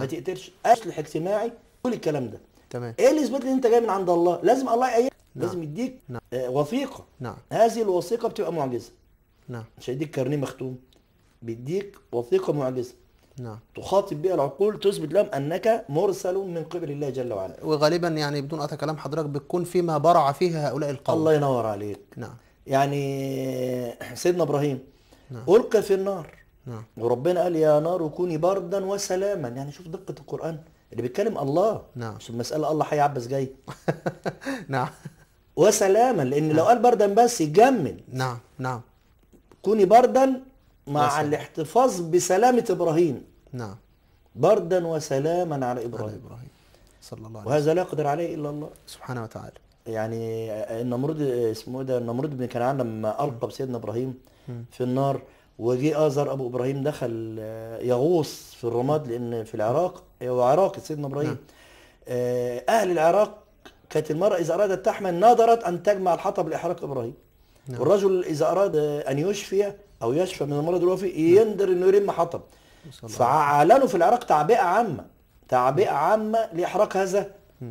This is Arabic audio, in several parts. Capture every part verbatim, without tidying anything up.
ما تقتلش، اصلح اجتماعي، كل الكلام ده. تمام. ايه اللي يثبت لي ان انت جاي من عند الله؟ لازم الله يأيدك، نعم. لازم يديك نعم. آه وثيقه. نعم. هذه الوثيقه بتبقى معجزه. نعم. مش هيديك كارنيه مختوم، بيديك وثيقه معجزه نعم. تخاطب بها العقول، تثبت لهم انك مرسل من قبل الله جل وعلا. وغالبا يعني بدون قطع كلام حضرتك بتكون فيما برع فيه هؤلاء القوم. الله ينور عليك. نعم. يعني سيدنا ابراهيم نعم. القى في النار، نعم. وربنا قال يا نار كوني بردا وسلاما. يعني شوف دقه القران اللي بيتكلم الله. نعم. مش المساله الله حي عبس جاي. نعم. وسلاما، لان لو قال بردا بس يجمل. نعم. نعم. كوني بردا مع وسلام. الاحتفاظ بسلامه ابراهيم. نعم. بردا وسلاما على على ابراهيم. ابراهيم صلى الله عليه وسلم. وهذا لا يقدر عليه الا الله سبحانه وتعالى. يعني النمرود اسمه ده النمرود بن كنعان لما القى بسيدنا ابراهيم في النار، وجي آزر ابو ابراهيم دخل يغوص في الرماد، لان في العراق هو عراقي سيدنا ابراهيم. نعم. اهل العراق كانت المراه اذا ارادت تحمل نادرت ان تجمع الحطب لاحراق ابراهيم. نعم. والرجل اذا اراد ان يشفي او يشفى من المرض اللي هو فيه يندر انه يرم حطب. فاعلنوا في العراق تعبئه عامه، تعبئه عامه لاحراق هذا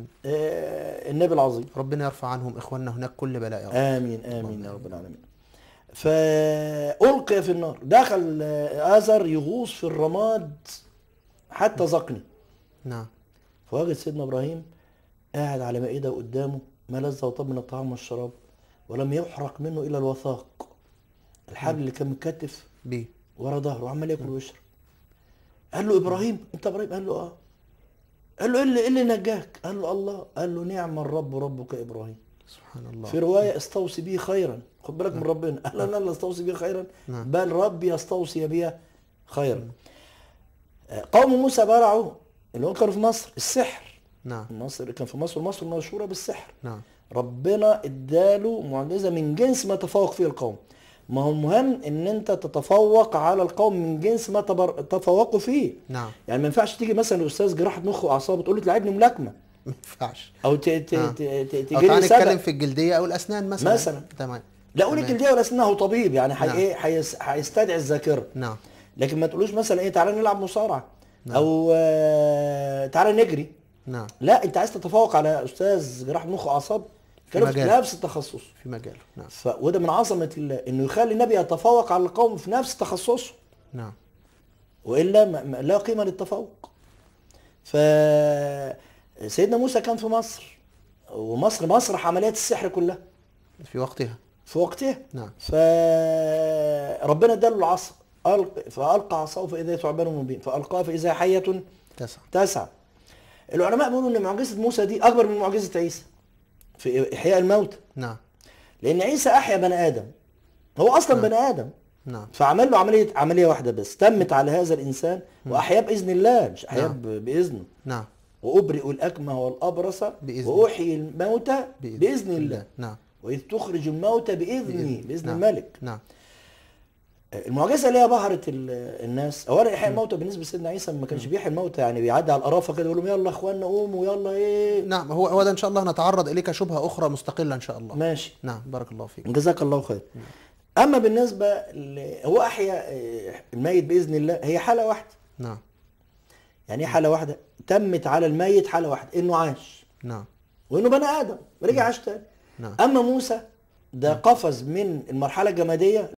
آه النبي العظيم. ربنا يرفع عنهم اخواننا هناك كل بلاء يا رب. امين امين يا رب العالمين. فألقي في النار، دخل آزر يغوص في الرماد حتى ذقني. نعم. فوجد سيدنا ابراهيم قاعد على مائده قدامه ما لذ وطاب من الطعام والشراب، ولم يحرق منه الا الوثاق، الحبل اللي كان متكتف بيه ورا ظهره، وعمال ياكل ويشرب. قال له ابراهيم انت ابراهيم؟ قال له اه. قال له ايه اللي, إيه اللي نجاك؟ قال له الله. قال له نعم الرب ربك ابراهيم. سبحان الله. في روايه استوصي به خيرا، خد بالك من ربنا. قال له انا لا استوصي به خيرا، نعم. بل ربي يستوصي بي خيرا. قوم موسى برعوا اللي هم كانوا في مصر السحر. نعم. مصر كان في مصر، مصر مشهوره بالسحر. نعم. ربنا اداله معجزه من جنس ما تفوق فيه القوم. ما هو المهم ان انت تتفوق على القوم من جنس ما تبر... تفوقوا فيه. نعم. يعني ما ينفعش تيجي مثلا لاستاذ جراحه مخ واعصاب تقول له تلعبني ملاكمه، ما ينفعش. او ت... ت... آه. ت... ت... أو تجي تعالى لي نتكلم سبق في الجلديه او الاسنان مثلا. مثلا. تمام. لا قول الجلديه والاسنان، هو طبيب يعني حي... نعم. ايه حيس... هيستدعي الذاكره. نعم. لكن ما تقولوش مثلا ايه تعالى نلعب مصارعه. نعم. او آه... تعالى نجري. نعم. لا انت عايز تتفوق على استاذ جراحه مخ واعصاب كانوا في نفس التخصص في مجاله. نعم. ف... وده من عظمه الله انه يخلي النبي يتفوق على القوم في نفس تخصصه. نعم. والا ما... ما... لا قيمه للتفوق. ف سيدنا موسى كان في مصر، ومصر مسرح عمليات السحر كلها في وقتها. في وقتها. نعم. فربنا اداله العصا، ألق... فالقى عصاه فاذا ثعبان مبين، فالقاها فاذا حيه تسعة. تسعة. العلماء بيقولوا ان معجزه موسى دي اكبر من معجزه عيسى في احياء الموتى. نعم. لان عيسى احيا بني ادم، هو اصلا نعم. بني ادم. نعم. فعمل له عمليه عمليه واحده بس تمت على هذا الانسان، واحياه باذن الله، مش احياه نعم. باذنه. نعم. وابرئ الاكمه والابرص بإذن. واحيي الموتى بإذن, باذن الله. نعم. واذ تخرج الموتى باذني، بإذن, باذن نعم. الملك. نعم. المعجزه اللي هي بهرت الناس. اولا احياء الموتى بالنسبه لسيدنا عيسى ما كانش بيحيي الموتى، يعني بيعدي على القرافه كده يقول لهم يلا اخواننا قوموا يلا ايه. نعم. هو هو ده ان شاء الله نتعرض اليك شبهه اخرى مستقله ان شاء الله. ماشي. نعم. بارك الله فيك. جزاك الله خير. اما بالنسبه ل... هو احيا الميت باذن الله، هي حاله واحده. نعم. يعني ايه حاله واحده؟ تمت على الميت حاله واحده، انه عاش. نعم. وانه بني ادم رجع عاش تاني. نعم. اما موسى ده قفز من المرحله الجماديه